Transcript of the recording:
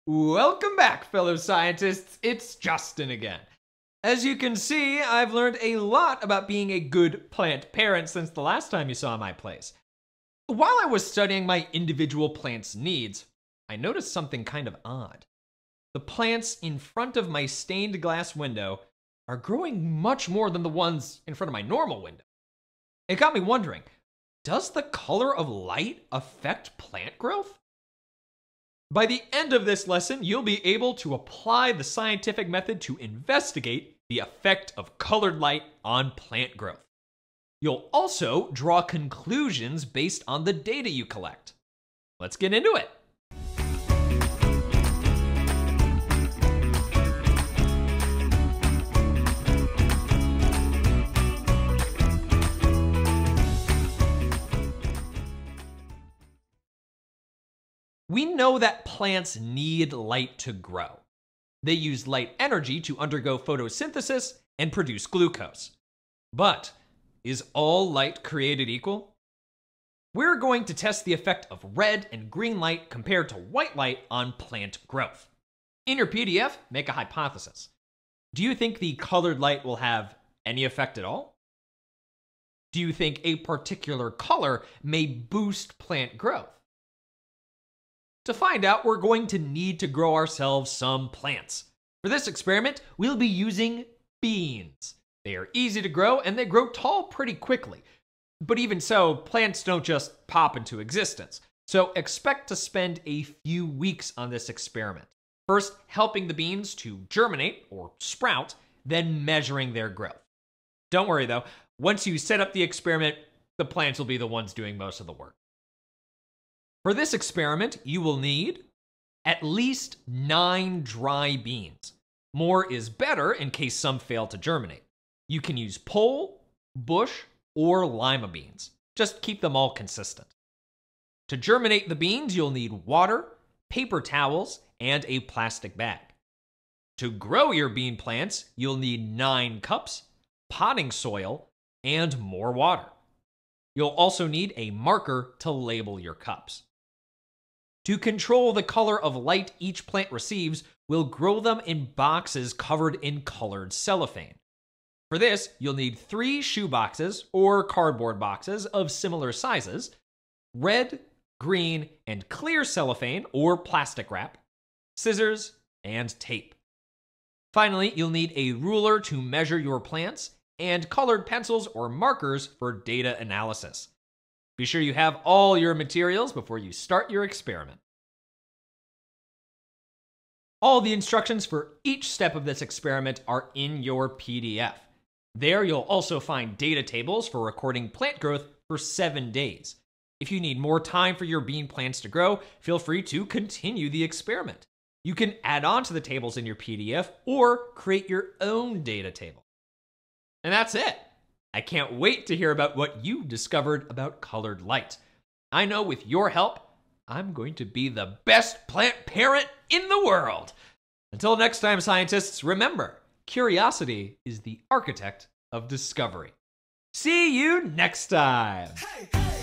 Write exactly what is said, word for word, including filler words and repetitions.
Welcome back, fellow scientists. It's Justin again. As you can see, I've learned a lot about being a good plant parent since the last time you saw my place. While I was studying my individual plants' needs, I noticed something kind of odd. The plants in front of my stained glass window are growing much more than the ones in front of my normal window. It got me wondering, does the color of light affect plant growth? By the end of this lesson, you'll be able to apply the scientific method to investigate the effect of colored light on plant growth. You'll also draw conclusions based on the data you collect. Let's get into it. We know that plants need light to grow. They use light energy to undergo photosynthesis and produce glucose. But is all light created equal? We're going to test the effect of red and green light compared to white light on plant growth. In your P D F, make a hypothesis. Do you think the colored light will have any effect at all? Do you think a particular color may boost plant growth? To find out, we're going to need to grow ourselves some plants. For this experiment, we'll be using beans. They are easy to grow and they grow tall pretty quickly. But even so, plants don't just pop into existence. So expect to spend a few weeks on this experiment. First, helping the beans to germinate or sprout, then measuring their growth. Don't worry though, once you set up the experiment, the plants will be the ones doing most of the work. For this experiment, you will need at least nine dry beans. More is better in case some fail to germinate. You can use pole, bush, or lima beans. Just keep them all consistent. To germinate the beans, you'll need water, paper towels, and a plastic bag. To grow your bean plants, you'll need nine cups, potting soil, and more water. You'll also need a marker to label your cups. To control the color of light each plant receives, we'll grow them in boxes covered in colored cellophane. For this, you'll need three shoe boxes or cardboard boxes of similar sizes, red, green, and clear cellophane or plastic wrap, scissors, and tape. Finally, you'll need a ruler to measure your plants and colored pencils or markers for data analysis. Be sure you have all your materials before you start your experiment. All the instructions for each step of this experiment are in your P D F. There you'll also find data tables for recording plant growth for seven days. If you need more time for your bean plants to grow, feel free to continue the experiment. You can add on to the tables in your P D F or create your own data table. And that's it. I can't wait to hear about what you discovered about colored light. I know with your help, I'm going to be the best plant parent in the world. Until next time, scientists, remember, curiosity is the architect of discovery. See you next time. Hey, hey.